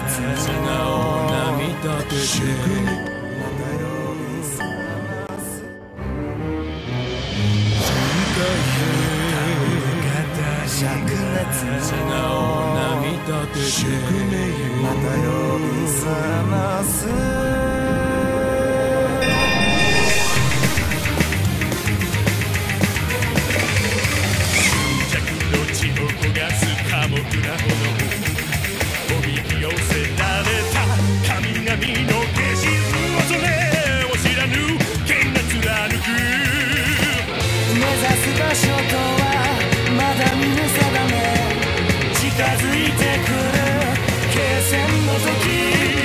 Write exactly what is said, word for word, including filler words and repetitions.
素直涙立てて灼熱素直涙立てて宿命また呼び覚ます血を焦がす寡黙な炎おびき寄せられた神々の化身恐れを知らぬ剣が貫く目指す場所とはまだ見ぬ定め近づいてくる決戦の時